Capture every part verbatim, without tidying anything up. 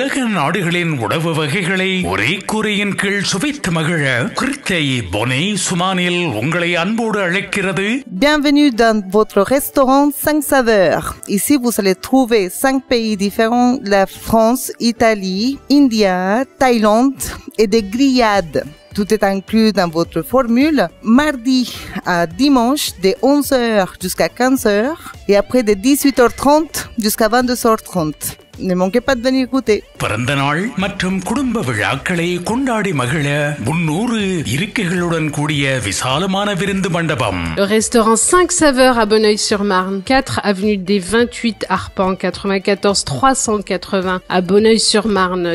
உலக நாடுகளின் உணவு வகைகளை ஒரே கூரையின் கீழ் சுவைத்து மகிழ கிருத்தை பொனே சுமானில் உங்களை அன்போடு அழைக்கிறது. Bienvenue dans votre restaurant cinq saveurs. Ici, vous allez trouver cinq pays différents, la France, Italie, India, Thaïlande et des grillades. Tout est inclus dans votre formule. Mardi à dimanche, de onze heures jusqu'à quinze heures et après de dix-huit heures trente jusqu'à vingt-deux heures trente. Ne manquez pas de venir goûter. பிறந்த நாள் மற்றும் குடும்ப விழாக்களை கொண்டாடி மகிழ முன்னூறு இருக்கைகளுடன் கூடிய விசாலமான விருந்து மண்டபம். Le restaurant cinq saveurs à Bonneuil-sur-Marne, quatre avenue des vingt-huit Arpents, quatre-vingt-quatorze trois cent quatre-vingts à Bonneuil-sur-Marne.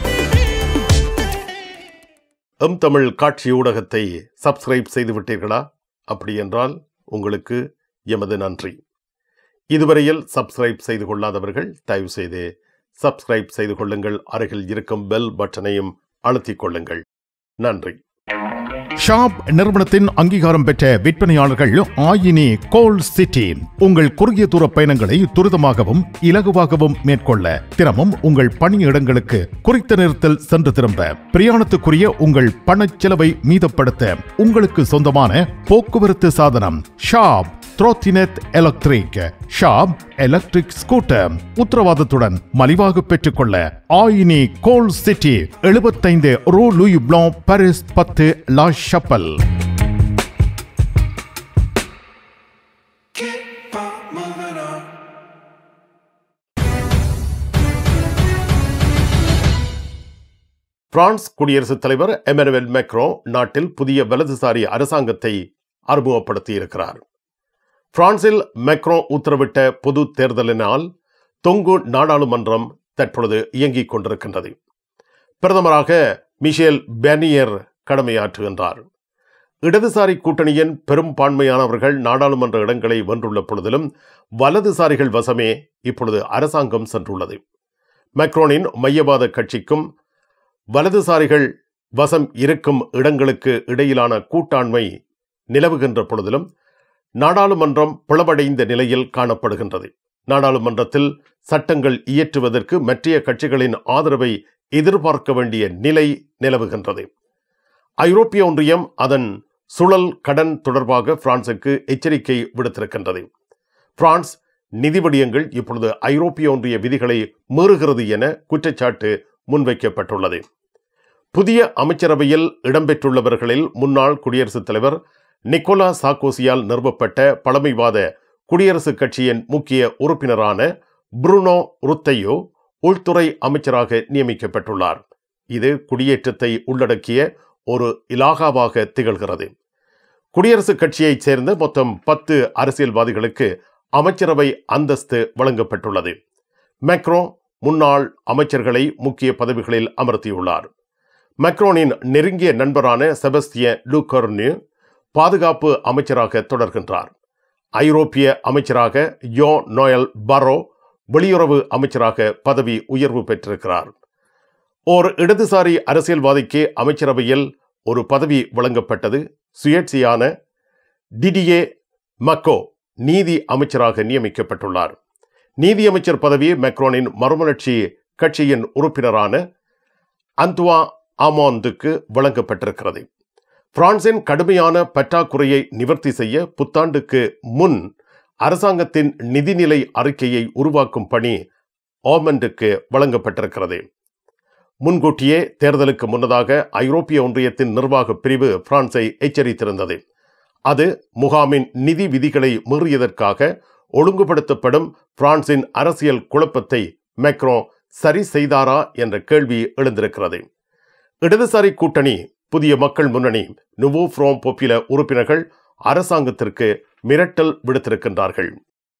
எம் தமிழ் காட்சி ஊடகத்தை சப்ஸ்கிரைப் செய்து விட்டீர்களா? அப்படி என்றால் உங்களுக்கு எமது நன்றி. இதுவரையில் சப்ஸ்கிரைப் செய்து கொள்ளாதவர்கள் தயவு செய்து சப்ஸ்கிரைப் செய்து கொள்ளுங்கள். அருகில் இருக்கும் பெல் பட்டனையும் அழுத்திக் கொள்ளுங்கள். நன்றி. ஷாப் நிறுவனத்தின் அங்கீகாரம் பெற்ற விற்பனையாளர்கள் ஆயினி கோல்ட் சிட்டி. உங்கள் குறுகிய தூர பயணங்களை துரிதமாகவும் இலகுவாகவும் மேற்கொள்ள தினமும் உங்கள் பணியிடங்களுக்கு குறித்த நேரத்தில் சென்று திரும்ப பிரயாணத்துக்குரிய உங்கள் பணச்செலவை மீதப்படுத்த உங்களுக்கு சொந்தமான போக்குவரத்து சாதனம் ஷாப் த்ரோத்தினெட் எலக்ட்ரிக். ஷாப் எலக்ட்ரிக் ஸ்கூட்டர் உத்தரவாதத்துடன் மலிவாக பெற்றுக்கொள்ள ஆயினி கோல்ட் சிட்டி, எழுபத்தைந்து ரூ லூயி பிளாங், பாரிஸ் பத்து, லா ஷப்பல். பிரான்ஸ் குடியரசுத் தலைவர் எமனுவல் மேக்ரோ நாட்டில் புதிய வலதுசாரி அரசாங்கத்தை அறிமுகப்படுத்தியிருக்கிறார். பிரான்சில் மேக்ரோ உத்தரவிட்ட பொது தேர்தலினால் தொங்கு நாடாளுமன்றம் தற்பொழுது இயங்கிக் கொண்டிருக்கின்றது. பிரதமராக மிஷேல் பார்னியர் கடமையாற்றுகின்றார். இடதுசாரி கூட்டணியின் பெரும்பான்மையானவர்கள் நாடாளுமன்ற இடங்களை வென்றுள்ள பொழுதிலும் வலதுசாரிகள் வசமே இப்பொழுது அரசாங்கம் சென்றுள்ளது. மேக்ரோனின் மையவாத கட்சிக்கும் வலதுசாரிகள் வசம் இருக்கும் இடங்களுக்கு இடையிலான கூட்டாண்மை நிலவுகின்ற பொழுதிலும் நாடாளுமன்றம் பிளவடைந்த நிலையில் காணப்படுகின்றது. நாடாளுமன்றத்தில் சட்டங்கள் இயற்றுவதற்கு மற்ற கட்சிகளின் ஆதரவை எதிர்பார்க்க வேண்டிய நிலை நிலவுகின்றது. ஐரோப்பிய ஒன்றியம் அதன் சுழல் கடன் தொடர்பாக பிரான்சுக்கு எச்சரிக்கை விடுத்திருக்கின்றது. பிரான்ஸ் நிதி விடயங்கள் இப்பொழுது ஐரோப்பிய ஒன்றிய விதிகளை மீறுகிறது என குற்றச்சாட்டு முன்வைக்கப்பட்டுள்ளது. புதிய அமைச்சரவையில் இடம்பெற்றுள்ளவர்களில் முன்னாள் குடியரசுத் தலைவர் நிக்கோலா சார்க்கோசியால் நிறுவப்பட்ட பழமைவாத குடியரசுக் கட்சியின் முக்கிய உறுப்பினரான புருனோ ருத்தையோ உள்துறை அமைச்சராக நியமிக்கப்பட்டுள்ளார். இது குடியேற்றத்தை உள்ளடக்கிய ஒரு இலாகாவாக திகழ்கிறது. குடியரசுக் கட்சியைச் சேர்ந்த மொத்தம் பத்து அரசியல்வாதிகளுக்கு அமைச்சரவை அந்தஸ்து வழங்கப்பட்டுள்ளது. மேக்ரோ முன்னாள் அமைச்சர்களை முக்கிய பதவிகளில் அமர்த்தியுள்ளார். மேக்ரோனின் நெருங்கிய நண்பரான செபஸ்தியன் லூகர்னு பாதுகாப்பு அமைச்சராக தொடர்கின்றார். ஐரோப்பிய அமைச்சராக யோ நோயல் பரோ வெளியுறவு அமைச்சராக பதவி உயர்வு பெற்றிருக்கிறார். ஓர் இடதுசாரி அரசியல்வாதிக்கு அமைச்சரவையில் ஒரு பதவி வழங்கப்பட்டது. சுயேட்சையான டிடியே மக்கோ நீதி அமைச்சராக நியமிக்கப்பட்டுள்ளார். நீதியமைச்சர் பதவி மேக்ரோனின் மறுமலர்ச்சி கட்சியின் உறுப்பினரான அந்துவா ஆமாந்துக்கு வழங்கப்பட்டிருக்கிறது. பிரான்சின் கடுமையான பற்றாக்குறையை நிவர்த்தி செய்ய புத்தாண்டுக்கு முன் அரசாங்கத்தின் நிதிநிலை அறிக்கையை உருவாக்கும் பணி ஆமண்டுக்கு வழங்கப்பட்டிருக்கிறது. முன்கூட்டியே தேர்தலுக்கு முன்னதாக ஐரோப்பிய ஒன்றியத்தின் நிர்வாக பிரிவு பிரான்சை எச்சரித்திருந்தது. அது முகாமின் நிதி விதிகளை மீறியதற்காக ஒழுங்குபடுத்தப்படும் பிரான்சின் அரசியல் குழப்பத்தை மேக்ரோ சரி செய்தாரா என்ற கேள்வி எழுந்திருக்கிறது. இடதுசாரி கூட்டணி புதிய மக்கள் முன்னணி நுவோ ஃப்ரோம் பாப்புலர் உறுப்பினர்கள் அரசாங்கத்திற்கு மிரட்டல் விடுத்திருக்கின்றார்கள்.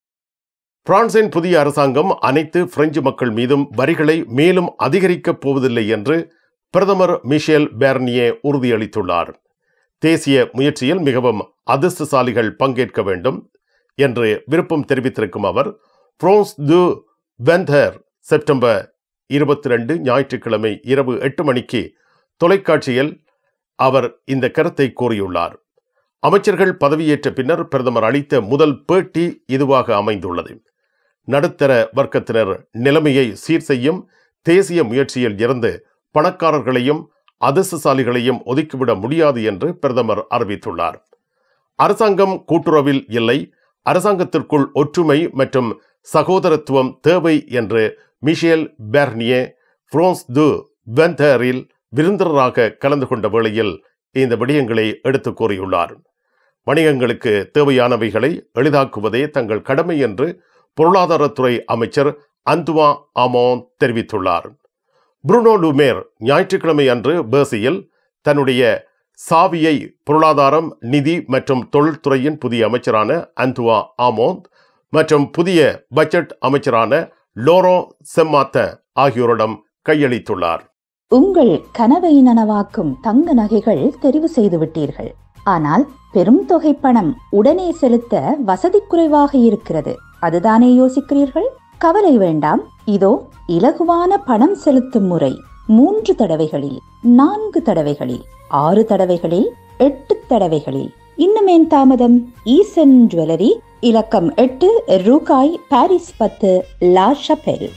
பிரான்சின் புதிய அரசாங்கம் அனைத்து பிரெஞ்சு மக்கள் மீதும் வரிகளை மேலும் அதிகரிக்கப் போவதில்லை என்று பிரதமர் மிஷேல் பார்னியே உறுதியளித்துள்ளார். தேசிய முயற்சியில் மிகவும் அதிர்ஷ்டசாலிகள் பங்கேற்க வேண்டும் என்று விருப்பம் தெரிவித்திருக்கும் அவர் பிரான்ஸ் து வெந்தர் செப்டம்பர் இருபத்தி ரெண்டு ஞாயிற்றுக்கிழமை இரவு எட்டு மணிக்கு தொலைக்காட்சியில் அவர் இந்த கருத்தை கூறியுள்ளார். அமைச்சர்கள் பதவியேற்ற பின்னர் பிரதமர் அளித்த முதல் பேட்டி இதுவாக அமைந்துள்ளது. நடுத்தர வர்க்கத்தினர் நிலைமையை சீர் செய்யும் தேசிய முயற்சியில் இருந்து பணக்காரர்களையும் அதிர்ஷ்டசாலிகளையும் ஒதுக்கிவிட முடியாது என்று பிரதமர் அறிவித்துள்ளார். அரசாங்கம் கூட்டுறவில் இல்லை, அரசாங்கத்திற்குள் ஒற்றுமை மற்றும் சகோதரத்துவம் தேவை என்று மிஷேல் பெர்னியே பிரான்ஸ் து வெந்தரில் விருந்தினராக கலந்து கொண்ட வேளையில் இந்த விடயங்களை எடுத்து கூறியுள்ளார். வணிகங்களுக்கு தேவையானவைகளை எளிதாக்குவதே தங்கள் கடமை என்று பொருளாதாரத்துறை அமைச்சர் அந்துவா ஆமோன் தெரிவித்துள்ளார். புருனோ லுமேர் ஞாயிற்றுக்கிழமை அன்று பேர்சியில் தன்னுடைய சாவியை பொருளாதாரம், நிதி மற்றும் தொழில்துறையின் புதிய அமைச்சரான அந்துவா ஆமோன் மற்றும் புதிய பட்ஜெட் அமைச்சரான லோரோ செம்மாத்த ஆகியோரிடம் கையளித்துள்ளார். உங்கள் கனவை நனவாக்கும் தங்க நகைகள் தெரிவு செய்து விட்டீர்கள். ஆனால் பெரும் தொகை பணம் உடனே செலுத்த வசதி குறைவாக இருக்கிறது. அதுதானே யோசிக்கிறீர்கள்? கவலை வேண்டாம். இதோ இலகுவான பணம் செலுத்தும் முறை. மூன்று தடவைகளில், நான்கு தடவைகளில், ஆறு தடவைகளில், எட்டு தடவைகளில். இன்னுமேன் தாமதம்? ஈசன் ஜுவல்லரி, இலக்கம் எட்டு, ரூகாய், பாரிஸ் பத்து, லா ஷபெல்.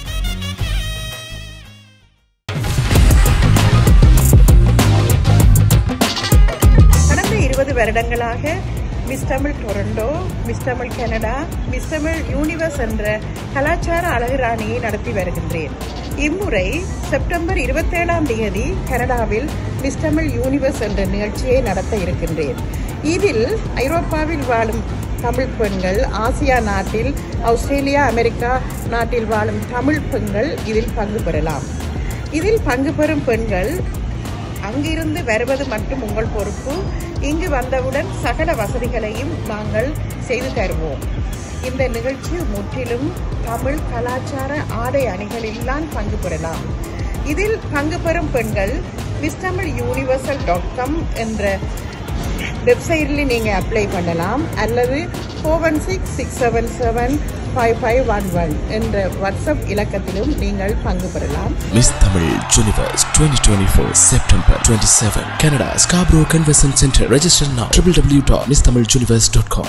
கடந்த இருபது வருடங்களாக miss Tamil Toronto, miss Tamil Canada, miss Tamil universe என்ற கலாச்சார அழகுராணியை நடத்தி வருகின்றேன். இம்முறை செப்டம்பர் இருபத்தேழாம் தேதி கனடாவில் மிஸ் தமிழ் யூனிவர்ஸ் என்ற நிகழ்ச்சியை நடத்த இருக்கின்றேன். இதில் ஐரோப்பாவில் வாழும் தமிழ் பெண்கள், ஆசியா நாட்டில், ஆஸ்திரேலியா, அமெரிக்கா நாட்டில் வாழும் தமிழ் பெண்கள் இதில் பங்கு பெறலாம். இதில் பங்கு பெறும் பெண்கள் அங்கிருந்து வருவது மட்டும் உங்கள் பொறுப்பு. இங்கு வந்தவுடன் சகல வசதிகளையும் நாங்கள் செய்து தருவோம். இந்த நிகழ்ச்சி முற்றிலும் தமிழ் கலாச்சார ஆடை அணிகளில்தான் பங்கு பெறலாம். இதில் பங்கு பெறும் பெண்கள் miss Tamil universal dot com என்ற வெப்சைட்டில் நீங்கள் அப்ளை பண்ணலாம், அல்லது four one six six seven seven five five one one என்ற வாட்ஸ்அப் இலக்கத்திலும் நீங்கள் பங்கு பெறலாம். Miss Tamil universe twenty twenty-four September twenty-seventh, Canada, Scarborough Convention Center. Register now w w w dot miss tamil universe dot com.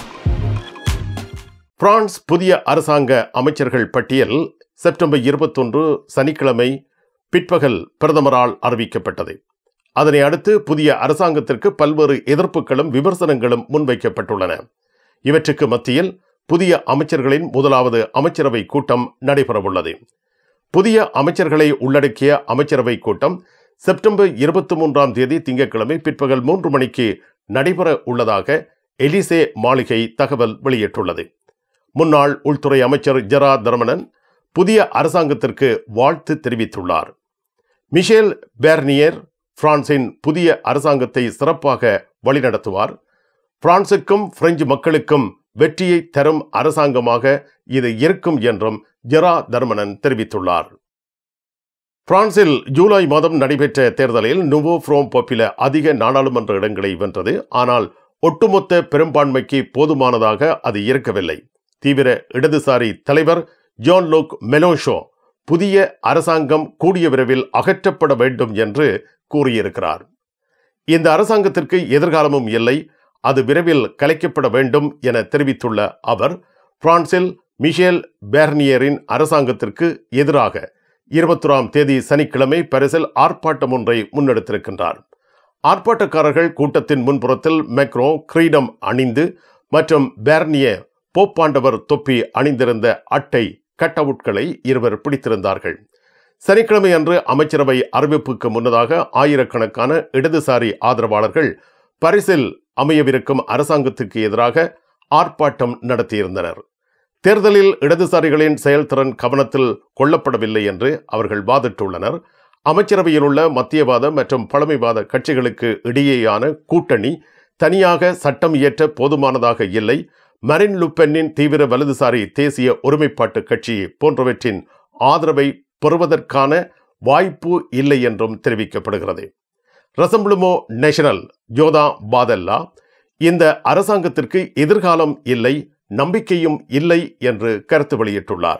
France புதிய அரசாங்க அமைச்சர்கள் பட்டியல் September இருபத்தொன்று சனிக்கிழமை பிற்பகல் பிரதமரால் அறிவிக்கப்பட்டது. அதனை அடுத்து புதிய அரசாங்கத்திற்கு பல்வேறு எதிர்ப்புகளும் விமர்சனங்களும் முன்வைக்கப்பட்டுள்ளன. இவற்றுக்கு மத்தியில் புதிய அமைச்சர்களின் முதலாவது அமைச்சரவை கூட்டம் நடைபெறவுள்ளது. புதிய அமைச்சர்களை உள்ளடக்கிய அமைச்சரவை கூட்டம் செப்டம்பர் இருபத்தி மூன்றாம் தேதி திங்கட்கிழமை பிற்பகல் மூன்று மணிக்கு நடைபெற உள்ளதாக எலிசே மாளிகை தகவல் வெளியிட்டுள்ளது. முன்னாள் உள்துறை அமைச்சர் ஜெரா தர்மனன் புதிய அரசாங்கத்திற்கு வாழ்த்து தெரிவித்துள்ளார். மிஷேல் பெர்னியர் பிரான்சின் புதிய அரசாங்கத்தை சிறப்பாக வழிநடத்துவார். பிரான்சுக்கும் பிரெஞ்சு மக்களுக்கும் வெற்றியை தரும் அரசாங்கமாக இது இருக்கும் என்றும் ஜெரா தர்மனன் தெரிவித்துள்ளார். பிரான்சில் ஜூலை மாதம் நடைபெற்ற தேர்தலில் நுவோ ஃப்ரோம் பாப்புலர் அதிக நாடாளுமன்ற இடங்களை வென்றது. ஆனால் ஒட்டுமொத்த பெரும்பான்மைக்கு போதுமானதாக அது இருக்கவில்லை. தீவிர இடதுசாரி தலைவர் ஜான் லூக் மெலோன்ஷோ புதிய அரசாங்கம் கூடிய விரைவில் அகற்றப்பட வேண்டும் என்று கூறியிருக்கிறார். இந்த அரசாங்கத்திற்கு எதிர்காலமும் இல்லை, அது விரைவில் கலைக்கப்பட வேண்டும் என தெரிவித்துள்ள அவர் பிரான்சில் மிஷேல் பெர்னியரின் அரசாங்கத்திற்கு எதிராக இருபத்தொராம் தேதி சனிக்கிழமை பாரிஸில் ஆர்ப்பாட்டம் ஒன்றை முன்னெடுத்திருக்கின்றார். ஆர்ப்பாட்டக்காரர்கள் கூட்டத்தின் முன்புறத்தில் மேக்ரோ கிரீடம் அணிந்து மற்றும் பெர்னியே போப்பாண்டவர் தொப்பி அணிந்திருந்த அட்டை கட் அவுட்களை இருவர் பிடித்திருந்தார்கள். சனிக்கிழமை அன்று அமைச்சரவை அறிவிப்புக்கு முன்னதாக ஆயிரக்கணக்கான இடதுசாரி ஆதரவாளர்கள் பாரிஸில் அமையவிருக்கும் அரசாங்கத்துக்கு எதிராக ஆர்ப்பாட்டம் நடத்தியிருந்தனர். தேர்தலில் இடதுசாரிகளின் செயல்திறன் கவனத்தில் கொள்ளப்படவில்லை என்று அவர்கள் வாதிட்டுள்ளனர். அமைச்சரவையில் உள்ள மத்தியவாத மற்றும் பழமைவாத கட்சிகளுக்கு இடையேயான கூட்டணி தனியாக சட்டம் இயற்ற போதுமானதாக இல்லை. மரின் லுப்பென்னின் தீவிர வலதுசாரி தேசிய ஒருமைப்பாட்டு கட்சி போன்றவற்றின் ஆதரவை பெறுவதற்கான வாய்ப்பு இல்லை என்றும் தெரிவிக்கப்படுகிறது. ரசம்பிளுமோ நேஷனல் ஜோதா பாதல்லா இந்த அரசாங்கத்திற்கு எதிர்காலம் இல்லை, நம்பிக்கையும் இல்லை என்று கருத்து வெளியிட்டுள்ளார்.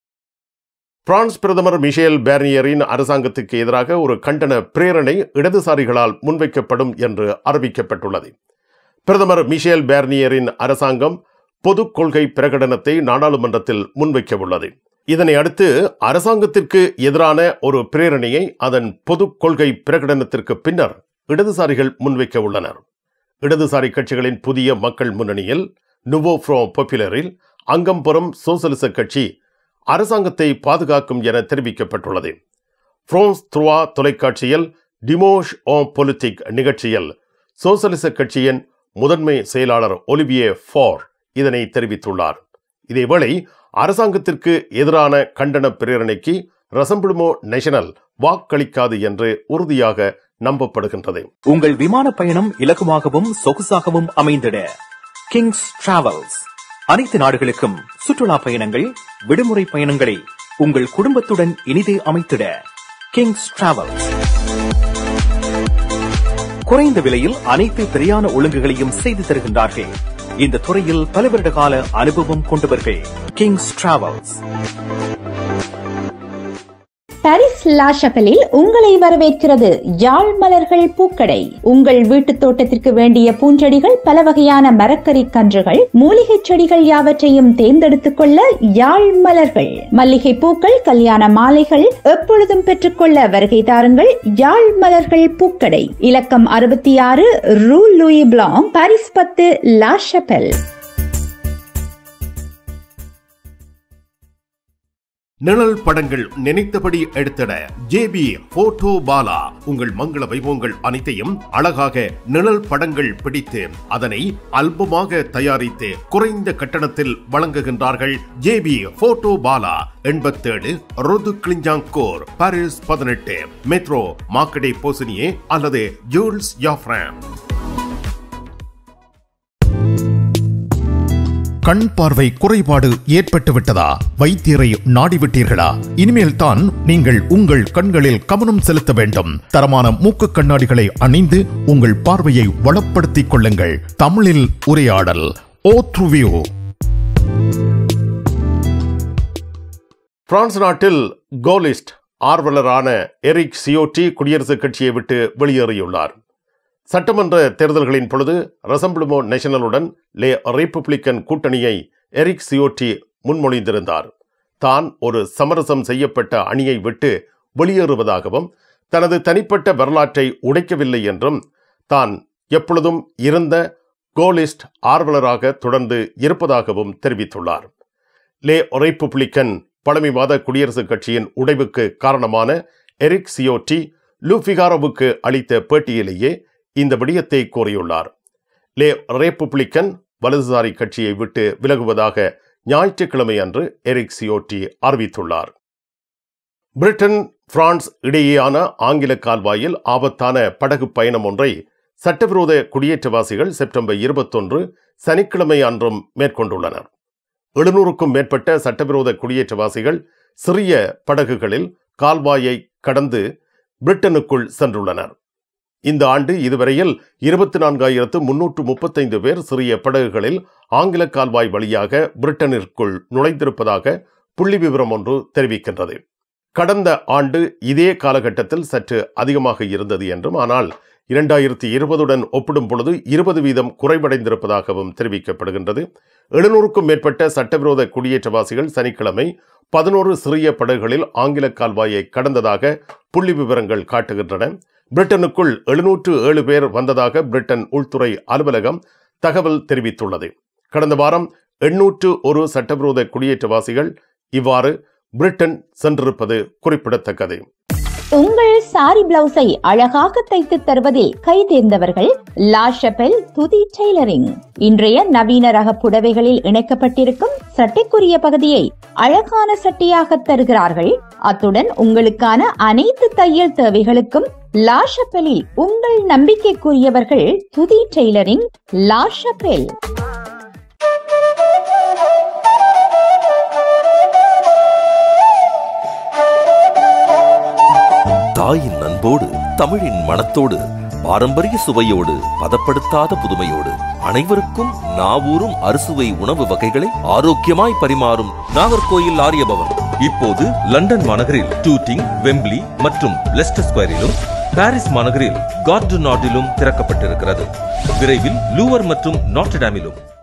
பிரான்ஸ் பிரதமர் மிஷேல் பெர்னியரின் அரசாங்கத்துக்கு எதிராக ஒரு கண்டன பிரேரணை இடதுசாரிகளால் முன்வைக்கப்படும் என்று அறிவிக்கப்பட்டுள்ளது. பிரதமர் மிஷேல் பெர்னியரின் அரசாங்கம் பொது கொள்கை பிரகடனத்தை நாடாளுமன்றத்தில் முன்வைக்க உள்ளது. இதனை அடுத்து அரசாங்கத்திற்கு எதிரான ஒரு பிரேரணையை அதன் பொது கொள்கை பிரகடனத்திற்கு பின்னர் இடதுசாரிகள் முன்வைக்க உள்ளனர். இடதுசாரி கட்சிகளின் புதிய மக்கள் முன்னணியில் நுவோ ஃப்ரண்ட் பாப்புலரில் அங்கம் பெறும் சோசலிச கட்சி அரசாங்கத்தை பாதுகாக்கும் என தெரிவிக்கப்பட்டுள்ளது. பிரான்ஸ் த்ரூவா தொலைக்காட்சியில் டிமோஷ் ஆன் பொலிட்டிக் நிகழ்ச்சியில் சோசலிச கட்சியின் முதன்மை செயலாளர் ஒலிவியே ஃபார் இதனை தெரிவித்துள்ளார். இதேவேளை அரசாங்கத்திற்கு எதிரான கண்டன பிரேரணைக்கு ரசம்பிளுமோ நேஷனல் வாக்களிக்காது என்று உறுதியாக நம்பப்படுகின்றது. உங்கள் விமான பயணம் இலகுவாகவும் சொகுசாகவும் அமைந்திட கிங்ஸ் டிராவல்ஸ் அனைத்து நாடுகளுக்கும் சுற்றுலா பயணங்கள், விடுமுறை பயணங்களை உங்கள் குடும்பத்துடன் இனிதே அமைத்திட கிங்ஸ் டிராவல்ஸ் குறைந்த விலையில் அனைத்து பிரியாண ஒழுங்குகளையும் செய்து தருகின்றார்கள். இந்த துறையில் பல வருட கால அனுபவம் கொண்டவர்கள் கிங்ஸ் டிராவல்ஸ். பாரிஸ் லா ஷபெலில் உங்களை வரவேற்கிறது யாழ் மலர்கள் பூக்கடை. உங்கள் வீட்டு தோட்டத்திற்கு வேண்டிய பூஞ்செடிகள், பல வகையான மரக்கறி கன்றுகள், மூலிகை செடிகள் யாவற்றையும் தேர்ந்தெடுத்துக் கொள்ள யாழ் மலர்கள். மல்லிகை பூக்கள், கல்யாண மாலைகள் எப்பொழுதும் பெற்றுக்கொள்ள வருகை தாருங்கள் யாழ் மலர்கள் பூக்கடை. இலக்கம் அறுபத்தி ஆறு ரூ லூயி பிளாங், பாரிஸ் பத்து, லா ஷபெல். நிழல் படங்கள் நினைத்தபடி எடுத்திட ஜேபி போட்டோ பாலா. உங்கள் மங்கள வைபவங்கள் அனைத்தையும் அழகாக நிழல் படங்கள் பிடித்து அதனை ஆல்பமாக தயாரித்து குறைந்த கட்டணத்தில் வழங்குகின்றார்கள் ஜேபி போட்டோ பாலா. எண்பத்தேழு ரோது கிளிஞ்சாங்கோர், பாரிஸ் பதினெட்டு, மெட்ரோ மார்க்கெட்டே போசினியே அல்லது ஜூல்ஸ் யாஃப்ரான். கண் பார்வை குறைபாடு ஏற்பட்டு விட்டதா? வைத்தியரை நாடிவிட்டீர்களா? இனிமேல் தான் நீங்கள் உங்கள் கண்களில் கவனம் செலுத்த வேண்டும். தரமான மூக்கு கண்ணாடிகளை அணிந்து உங்கள் பார்வையை வளப்படுத்திக் கொள்ளுங்கள். தமிழில் உரையாடல் ஓத்ருவியூ. பிரான்ஸ் நாட்டில் கோலிஸ்ட் ஆர்வலரான எரிக் சியோட்டி குடியரசுக் கட்சியை விட்டு வெளியேறியுள்ளார். சட்டமன்ற தேர்தல்களின் பொழுது ரசம்பிளுமோ நேஷனலுடன் லே ரிபப்ளிக்கன் கூட்டணியை எரிக் சியோட்டி முன்மொழிந்திருந்தார். தான் ஒரு சமரசம் செய்யப்பட்ட அணியை விட்டு வெளியேறுவதாகவும், தனது தனிப்பட்ட வரலாற்றை உடைக்கவில்லை என்றும், தான் எப்பொழுதும் இருந்த கோலிஸ்ட் ஆர்வலராக தொடர்ந்து இருப்பதாகவும் தெரிவித்துள்ளார். லே ரிபப்ளிக்கன் பழமைவாத குடியரசுக் கட்சியின் உடைவுக்கு காரணமான எரிக் சியோட்டி லூ ஃபிகாரோவுக்கு அளித்த பேட்டியிலேயே இந்த விடயத்தை கூறியுள்ளார். லே ரிபப்ளிக்கன் வலதுசாரி கட்சியை விட்டு விலகுவதாக ஞாயிற்றுக்கிழமை அன்று எரிக் சியோட்டி அறிவித்துள்ளார். பிரிட்டன் பிரான்ஸ் இடையேயான ஆங்கில கால்வாயில் ஆபத்தான படகு பயணம் ஒன்றை சட்டவிரோத குடியேற்றவாசிகள் செப்டம்பர் இருபத்தொன்று சனிக்கிழமை அன்றும் மேற்கொண்டுள்ளனர். எழுநூறுக்கும் மேற்பட்ட சட்டவிரோத குடியேற்றவாசிகள் சிறிய படகுகளில் கால்வாயை கடந்து பிரிட்டனுக்குள் சென்றுள்ளனர். இந்த ஆண்டு இதுவரையில் இருபத்தி நான்காயிரத்து முன்னூற்று முப்பத்தைந்து பேர் சிறிய படகுகளில் ஆங்கில கால்வாய் வழியாக பிரிட்டனிற்குள் நுழைந்திருப்பதாக புள்ளி விவரம் ஒன்று தெரிவிக்கின்றது. கடந்த ஆண்டு இதே காலகட்டத்தில் சற்று அதிகமாக இருந்தது என்றும், ஆனால் இரண்டாயிரத்தி இருபதுடன் ஒப்பிடும் பொழுது இருபது வீதம் குறைவடைந்திருப்பதாகவும் தெரிவிக்கப்படுகின்றது. எழுநூறுக்கும் மேற்பட்ட சட்டவிரோத குடியேற்றவாசிகள் சனிக்கிழமை பதினோரு சிறிய படகுகளில் ஆங்கில கால்வாயை கடந்ததாக புள்ளி விவரங்கள் காட்டுகின்றன. பிரிட்டனுக்குள் எழுநூற்று ஏழு பேர் வந்ததாக பிரிட்டன் உள்துறை அலுவலகம் தகவல் தெரிவித்துள்ளது. கடந்த வாரம் எண்ணூற்று ஒரு சட்டவிரோத குடியேற்றவாசிகள் இவ்வாறு பிரிட்டன் சென்றிருப்பது குறிப்பிடத்தக்கது. உங்கள் சாரி பிளவுஸை அழகாக தைத்து தருவதில் கை தேர்ந்தவர்கள் லா ஷபெல் துதி டெய்லரிங். இன்றைய நவீன ரக புடவைகளில் இணைக்கப்பட்டிருக்கும் சட்டைக்குரிய பகுதியை அழகான சட்டையாக தருகிறார்கள். அத்துடன் உங்களுக்கான அனைத்து தையல் தேவைகளுக்கும் லா ஷபெலில் உங்கள் நம்பிக்கைக்குரியவர்கள் துதி டெய்லரிங், லா ஷபெல். தாயின் அன்போடு, தமிழின் மனத்தோடு, பாரம்பரிய சுவையோடு, பதப்படுத்தாத புதுமையோடு, அனைவருக்கும் நாவூரும் அறுசுவை உணவு வகைகளை ஆரோக்கியமாய் பரிமாறும் நாகர்கோயில் ஆரியபவன் இப்போது லண்டன் மாநகரில் டூட்டிங், வெம்பிளி மற்றும் லெஸ்டர் ஸ்கொயரிலும், பாரிஸ் மாநகரில் கார்டு நாட்டிலும் திறக்கப்பட்டிருக்கிறது. விரைவில் லூவர் மற்றும் நாட்டர்டாமிலும்